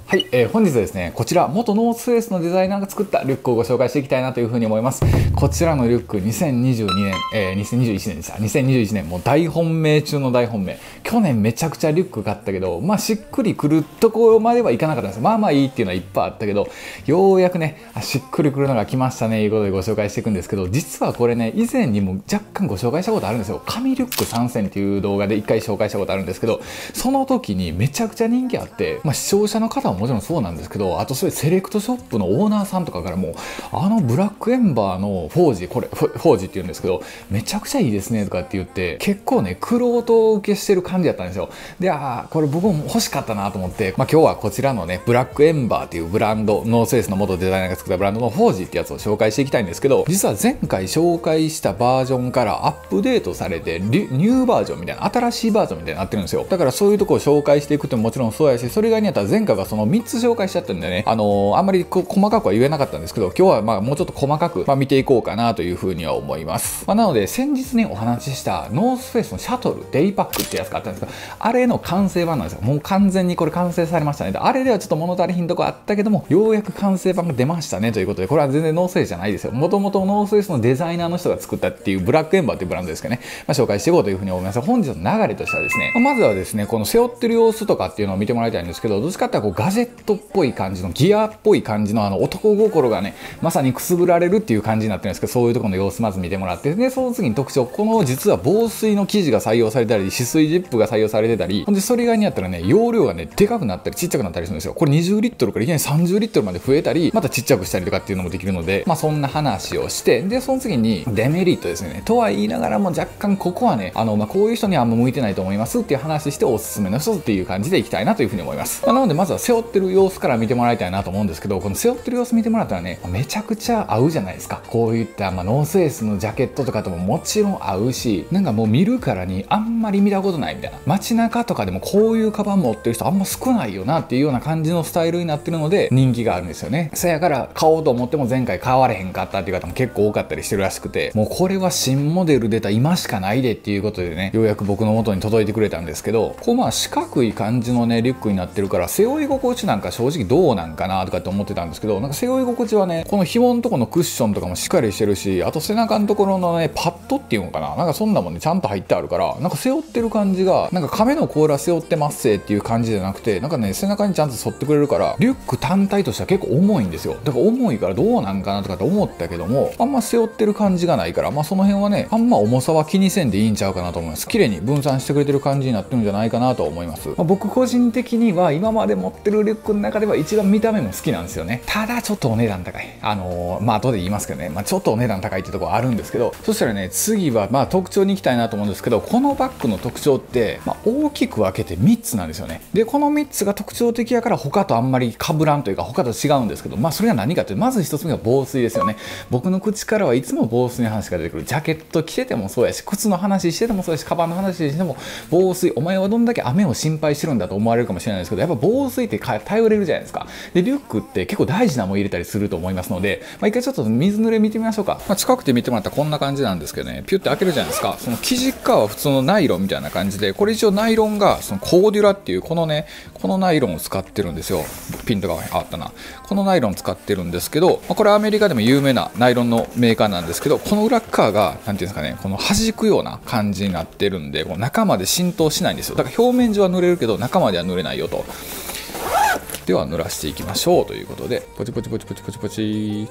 はい、本日はですね、こちら元ノースフェイスのデザイナーが作ったリュックをご紹介していきたいなというふうに思います。こちらのリュック2022年、2021年でした。2021年もう大本命中の大本命。去年めちゃくちゃリュック買ったけど、しっくりくるところまではいかなかったんです。いいっていうのはいっぱいあったけど、ようやくね、しっくりくるのが来ましたね、いうことでご紹介していくんですけど、実はこれね、以前にも若干ご紹介したことあるんですよ。紙リュック参戦っていう動画で一回紹介したことあるんですけど、その時にめちゃくちゃ人気あって、視聴者の方ももちろんそうなんですけど、あとそういうセレクトショップのオーナーさんとかからも、ブラックエンバーのフォージ、これフォージって言うんですけど、めちゃくちゃいいですねとかって言って、結構ね、玄人受けしてる感じだったんですよ。で、これ僕も欲しかったなと思って、今日はこちらのね、ブラックエンバーっていうブランド、ノースフェイスの元デザイナーが作ったブランドのフォージってやつを紹介していきたいんですけど、実は前回紹介したバージョンからアップデートされて、ニューバージョンみたいな、新しいバージョンみたいになってるんですよ。だからそういうところを紹介していくってもちろんそうやし、それ以外にあったら前回はその3つ紹介しちゃったんでね、あんまり細かくは言えなかったんですけど、今日はもうちょっと細かく、見ていこうかなというふうには思います。なので先日ね、お話ししたノースフェイスのシャトル、デイパックってやつがあったんですけど、あれの完成版なんですよ。もう完全にこれ完成されましたね。あれではちょっと物足りひんとこあったけども、ようやく完成版が出ましたねということで、これは全然ノースフェイスじゃないですよ。もともとノースフェイスのデザイナーの人が作ったっていうブラックエンバーっていうブランドですけどね、紹介していこうというふうに思います。本日の流れとしてはですね、まずはですね、この背負ってる様子とかっていうのを見てもらいたいんですけど、どっちかっていうとガジェットっぽい感じの、ギアっぽい感じの男心がね、まさにくすぐられるっていう感じになってるんですけど、そういうところの様子まず見てもらって、で、その次に特徴、この実は防水の生地が採用されたり、止水ジップが採用されてたり、ほんでそれ以外にあったらね、容量がね、でかくなったりちっちゃくなったりするんですよ。これ20リットルからいきなり30リットルまで増えたり、またちっちゃくしたりとかっていうのもできるので、そんな話をして、で、その次にデメリットですね。とは言いながらも若干ここはね、こういう人にはあんま向いてないと思いますっていう話して、おすすめの人っていう感じでいきたいなというふうに思います。なのでまずは背負ってる様子から見てもらいたいなと思うんですけど、この背負ってる様子見てもらったらね、めちゃくちゃ合うじゃないですか。こういったノースフェイスのジャケットとかとももちろん合うし、なんかもう見るからにあんまり見たことないみたいな、街中とかでもこういうカバン持ってる人あんま少ないよなっていうような感じのスタイルになってるので人気があるんですよね。そやから買おうと思っても前回買われへんかったっていう方も結構多かったりしてるらしくて、もうこれは新モデル出た今しかないでっていうことでね、ようやく僕の元に届いてくれたんですけど、こう四角い感じのねリュックになってるから、背負い心地なんか正直どうなんかなとかって思ってたんですけど、なんか背負い心地はね、この紐のところのクッションとかもしっかりしてるし、あと背中のところのねパッドっていうのかな、なんかそんなもんねちゃんと入ってあるから、なんか背負ってる感じが、なんか亀の甲羅背負ってますせっていう感じじゃなくて、なんかね背中にちゃんと沿ってくれるから、リュック単体としては結構重いんですよ。だから重いからどうなんかなとかって思ったけども、あんま背負ってる感じがないから、その辺はね、あんま重さは気にせんでいいんちゃうかなと思います。綺麗に分散してくれてる感じになってるんじゃないかなと思います。僕個人的には今まで持ってるリュックの中では一番見た目も好きなんですよね。ただちょっとお値段高い。後で言いますけどね、ちょっとお値段高いってところあるんですけど、そしたらね、次は特徴に行きたいなと思うんですけど、このバッグの特徴って、大きく分けて3つなんですよね。で、この3つが特徴的やから他とあんまり被らんというか、他と違うんですけど、それが何かって、まず1つ目が防水ですよね。僕の口からはいつも防水の話が出てくる。ジャケット着ててもそうやし、靴の話しててもそうやし、カバンの話しても防水。お前はどんだけ雨を心配してるんだと思われるかもしれないですけど、やっぱ防水って頼れるじゃないですか。で、リュックって結構大事なもの入れたりすると思いますので、一回ちょっと水濡れ見てみましょうか。近くて見てもらったらこんな感じなんですけどね、ピュッて開けるじゃないですか。その生地側は普通のナイロンみたいな感じで、これ一応ナイロンがそのコーデュラっていうこのナイロンを使ってるんですよ。ピンとかあったな。このナイロン使ってるんですけど、これアメリカでも有名なナイロンのメーカーなんですけど、この裏側がなんていうんですかね、この弾くような感じになってるんで、こう中まで浸透しないんですよ。だから表面上は濡れるけど中までは濡れないよと。では濡らしていきましょうということで、ポチポチポチポチポチポチ。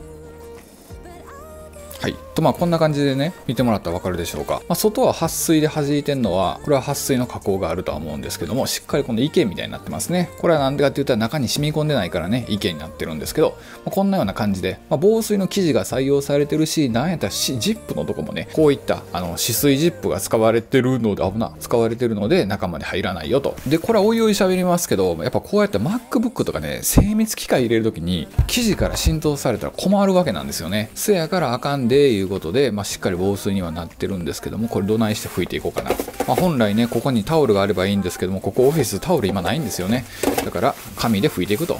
はいとこんな感じでね、見てもらったら分かるでしょうか。外は撥水で弾いてるのは、これは撥水の加工があるとは思うんですけども、しっかりこの池みたいになってますね。これはなんでかって言ったら中に染み込んでないからね、池になってるんですけど、こんなような感じで、防水の生地が採用されてるし、なんやったらジップのとこもね、こういった止水ジップが使われてるので、中まで入らないよと。で、これはおいおい喋りますけど、やっぱこうやって MacBook とかね、精密機械入れるときに生地から浸透されたら困るわけなんですよね。せやからあかんでいうことで、しっかり防水にはなってるんですけども、これどないして拭いていこうかな。本来ね、ここにタオルがあればいいんですけども、ここオフィスタオル今ないんですよね。だから紙で拭いていくと。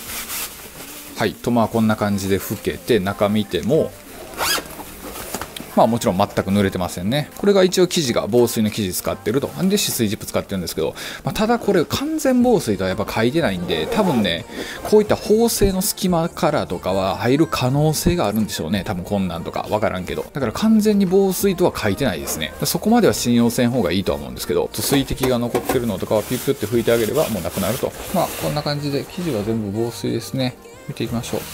はいと、こんな感じで拭けて、中見てもまあもちろん全く濡れてませんね。これが一応生地が防水の生地使ってると。で、止水ジップ使ってるんですけど、ただこれ完全防水とはやっぱ書いてないんで、多分ね、こういった縫製の隙間からとかは入る可能性があるんでしょうね。多分こんなんとかわからんけど。だから完全に防水とは書いてないですね。そこまでは信用せん方がいいとは思うんですけど、水滴が残ってるのとかはピュッピュッて拭いてあげればもうなくなると。まあこんな感じで生地は全部防水ですね。見ていきましょう。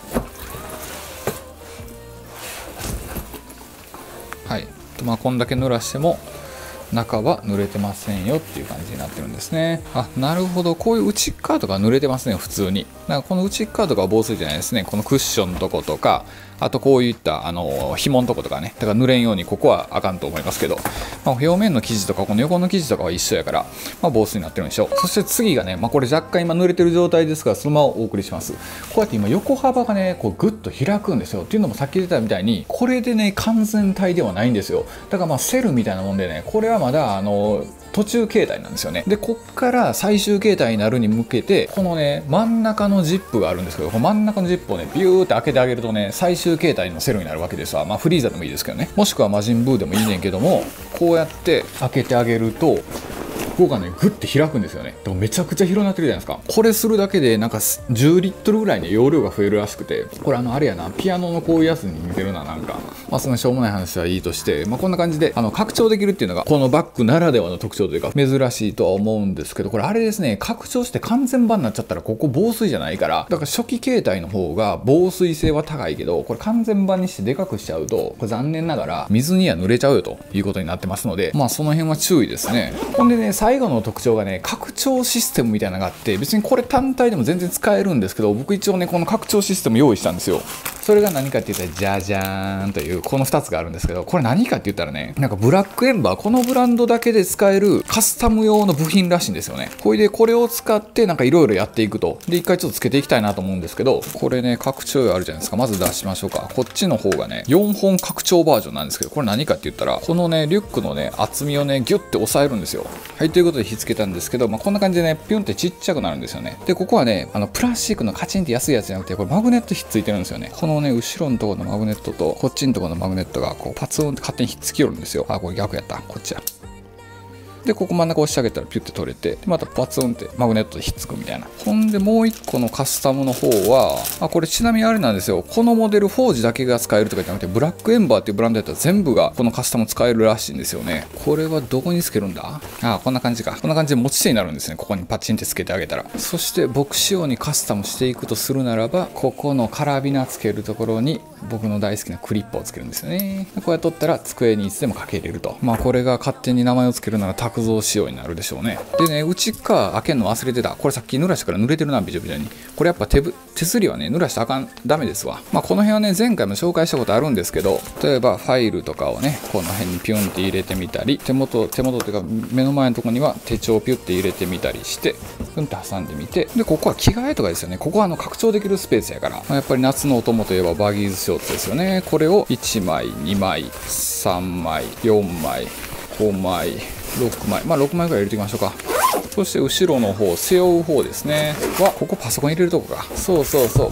はい。まあこんだけ濡らしても中は濡れてませんよっていう感じになってるんですね。あ、なるほど。こういう内側とか濡れてますね、普通に。だからこの内側とかは防水じゃないですね。このクッションのとことか、あとこういった紐のとことかね。だから濡れんようにここはあかんと思いますけど、表面の生地とかこの横の生地とかは一緒やから、防水になってるんでしょう。そして次がね、これ若干今濡れてる状態ですから、そのままお送りします。こうやって今横幅がね、こうグッと開くんですよ。っていうのもさっき言ったみたいに、これでね、完全体ではないんですよ。だからセルみたいなもんでね、これはまだ途中形態なんですよね。で、こっから最終形態になるに向けて、このね、真ん中のジップがあるんですけど、この真ん中のジップをね、ビューって開けてあげるとね、最終形態のセルになるわけですわ。フリーザでもいいですけどね。もしくは魔人ブーでもいいねんけども、こうやって開けてあげると、ここがね、グッて開くんですよね。でもめちゃくちゃ広くなってるじゃないですか。これするだけでなんか10リットルぐらいね、容量が増えるらしくて、これあれやな、ピアノのこういうやつに似てるな、なんか。そのしょうもない話はいいとして、こんな感じで拡張できるっていうのがこのバッグならではの特徴というか珍しいとは思うんですけど、これあれですね、拡張して完全版になっちゃったらここ防水じゃないから、だから初期形態の方が防水性は高いけど、これ完全版にしてでかくしちゃうと、これ残念ながら水には濡れちゃうよということになってますので、その辺は注意ですね。ほんでね、最後の特徴がね、拡張システムみたいなのがあって、別にこれ単体でも全然使えるんですけど、僕一応ね、この拡張システム用意したんですよ。それが何かって言ったら、じゃじゃーんというこの2つがあるんですけど、これ何かって言ったらね、なんかブラックエンバー、このブランドだけで使えるカスタム用の部品らしいんですよね。これを使ってなんかいろいろやっていくと。で、一回ちょっとつけていきたいなと思うんですけど、これね、拡張用あるじゃないですか。まず出しましょうか。こっちの方がね、4本拡張バージョンなんですけど、これ何かって言ったら、このね、リュックのね、厚みをね、ギュッて押さえるんですよ。はい、ということで火付けたんですけど、こんな感じでね、ピュンってちっちゃくなるんですよね。で、ここはね、プラスチックのカチンって安いやつじゃなくて、これマグネットひっついてるんですよね。このね、後ろのところのマグネットと、こっちのところのマグネットが、こう、パツンって勝手にひっつきよるんですよ。あ、これ逆やった。こっちや。で、ここ真ん中押し上げたらピュッて取れて、でまたパツンってマグネットでひっつくみたいな。ほんで、もう一個のカスタムの方は、これちなみにあれなんですよ。このモデルフォージだけが使えるとかじゃなくて、ブラックエンバーっていうブランドやったら全部がこのカスタム使えるらしいんですよね。これはどこにつけるんだ？こんな感じか。こんな感じで持ち手になるんですね。ここにパチンってつけてあげたら。そして僕仕様にカスタムしていくとするならば、ここのカラビナつけるところに僕の大好きなクリップをつけるんですよね。こうやって取ったら机にいつでもかけれると。これが勝手に名前をつけるなら卓造仕様になるでしょうね。でね、内側開けるの忘れてた。これさっき濡らしたから濡れてるな、びちょびちょに。これやっぱ手すりはね、濡らしたらダメですわ。この辺はね、前回も紹介したことあるんですけど、例えばファイルとかをね、この辺にピュンって入れてみたり、手元っていうか目の前のところには手帳をピュッて入れてみたりして、ピュンって挟んでみて、で、ここは着替えとかですよね。ここは拡張できるスペースやから、やっぱり夏のお供といえばバギーズショーツですよね。これを1枚、2枚、3枚、4枚、5枚、6枚、6枚ぐらい入れていきましょうか。そして後ろの方、背負う方ですね。ここパソコン入れるとこか。そう。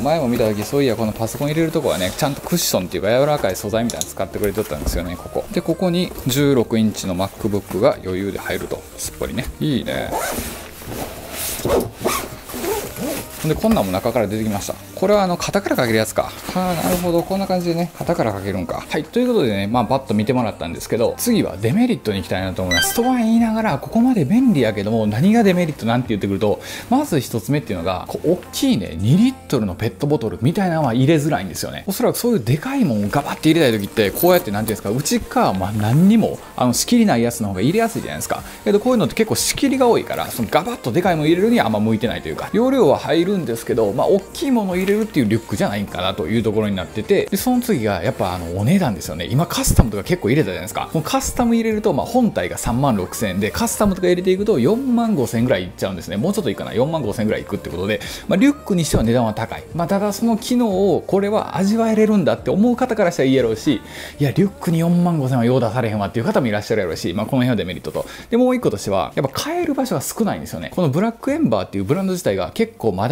前も見た時、そういや、このパソコン入れるとこはね、ちゃんとクッションっていうか柔らかい素材みたいなの使ってくれてたんですよね、ここ。で、ここに16インチの MacBook が余裕で入ると。すっぽりね。いいね。で、こんなんも中から出てきました。これは肩からかけるやつか。なるほど。こんな感じでね、肩からかけるんか。はい。ということでね、バッと見てもらったんですけど、次はデメリットに行きたいなと思います。とは言いながら、ここまで便利やけども、何がデメリットなんて言ってくると、まず一つ目っていうのが、大きいね、2リットルのペットボトルみたいなのは入れづらいんですよね。おそらくそういうでかいもんをガバって入れたい時って、こうやってなんていうんですか、内側は何にも、仕切りないやつの方が入れやすいじゃないですか。けど、こういうのって結構仕切りが多いから、そのガバッとでかいもん入れるにはあんま向いてないというか、容量は入るんですけど、大きいものを入れるっていうリュックじゃないんかなというところになってて、でその次がやっぱお値段ですよね。今カスタムとか結構入れたじゃないですか。このカスタム入れると、本体が36,000円で、カスタムとか入れていくと45,000円ぐらいいっちゃうんですね。もうちょっといいかな、45,000円ぐらいいくってことで、リュックにしては値段は高い。ただその機能をこれは味わえれるんだって思う方からしたらいいやろうし、いやリュックに45,000円は用出されへんわっていう方もいらっしゃるやろうし、この辺はデメリットと。でもう一個としてはやっぱ買える場所が少ないんですよね。このブラックエンバーっていうブランド自体が結構まだ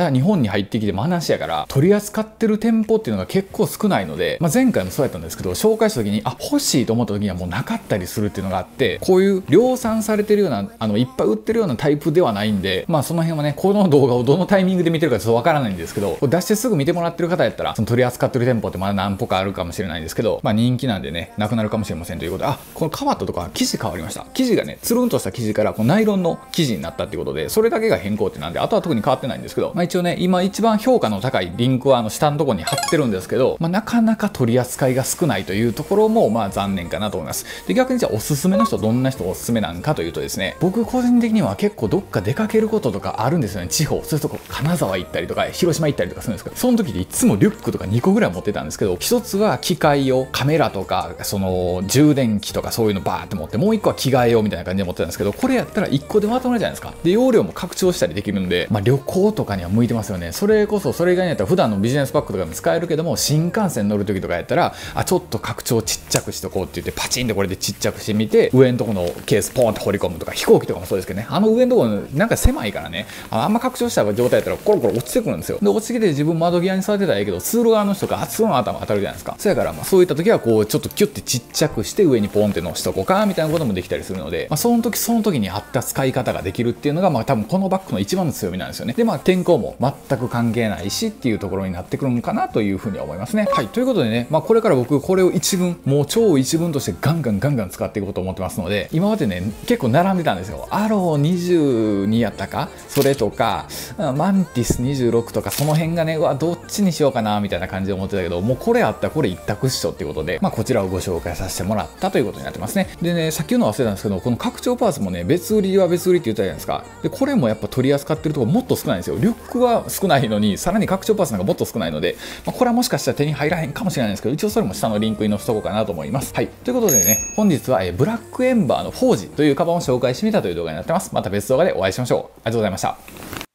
だ日本に入ってきて真話やから取り扱ってる店舗っていうのが結構少ないので、前回もそうやったんですけど、紹介した時に欲しいと思った時にはもうなかったりするっていうのがあって、こういう量産されてるようないっぱい売ってるようなタイプではないんで、その辺はね、この動画をどのタイミングで見てるかちょっとわからないんですけど、これ出してすぐ見てもらってる方やったらその取り扱ってる店舗ってまだ何歩かあるかもしれないんですけど、人気なんでね、なくなるかもしれませんということで、この変わったとか生地変わりました。生地がね、つるんとした生地からこのナイロンの生地になったっていうことで、それだけが変更ってなんで、あとは特に変わってないんですけど、一応ね、今一番評価の高いリンクは下のところに貼ってるんですけど、なかなか取り扱いが少ないというところも残念かなと思います。で、逆にじゃあおすすめの人、どんな人おすすめなんかというとですね、僕個人的には結構どっか出かけることとかあるんですよね。地方、そういうとこ金沢行ったりとか広島行ったりとかするんですけど、その時でいつもリュックとか2個ぐらい持ってたんですけど、一つは機械用カメラとかその充電器とかそういうのバーって持って、もう1個は着替え用みたいな感じで持ってたんですけど、これやったら1個でまとめるじゃないですか。で、容量も拡張したりできるんで、旅行とかには向いてますよね。それこそそれ以外にやったら普段のビジネスパックとかも使えるけども、新幹線乗る時とかやったらちょっと拡張ちっちゃくしとこうって言ってパチンでこれでちっちゃくしてみて、上のとこのケースポンって放り込むとか、飛行機とかもそうですけどね、上のところなんか狭いからね、あんま拡張した状態やったらコロコロ落ちてくるんですよ。で、落ちてきて自分窓際に座ってたらいいけど、通路側の人が熱の頭当たるじゃないですか。そやからそういった時はこうちょっとキュッてちっちゃくして上にポンって乗しとこうかみたいなこともできたりするので、その時に合った使い方ができるっていうのが多分このバッグの一番の強みなんですよね。で、天候も全く関係ないしっていうところになってくるのかなというふうには思いますね。はい、ということでね、これから僕これを一文、もう超一文としてガンガン使っていこうと思ってますので、今までね結構並んでたんですよ。アロー22やったか、それとかマンティス26とか、その辺がね、どっちにしようかなみたいな感じで思ってたけど、もうこれあったらこれ一択っしょっていうことで、こちらをご紹介させてもらったということになってますね。でね、さっき言うの忘れたんですけど、この拡張パーツもね、別売りは別売りって言ったじゃないですか。で、これもやっぱ取り扱ってるところもっと少ないんですよ。リュックは少ないのに、さらに拡張パーツなんかもっと少ないので、これはもしかしたら手に入らへんかもしれないんですけど、一応それも下のリンクに載せとこうかなと思います。はい、ということでね、本日はブラックエンバーのフォージというカバンを紹介してみたという動画になってます。また別動画でお会いしましょう。ありがとうございました。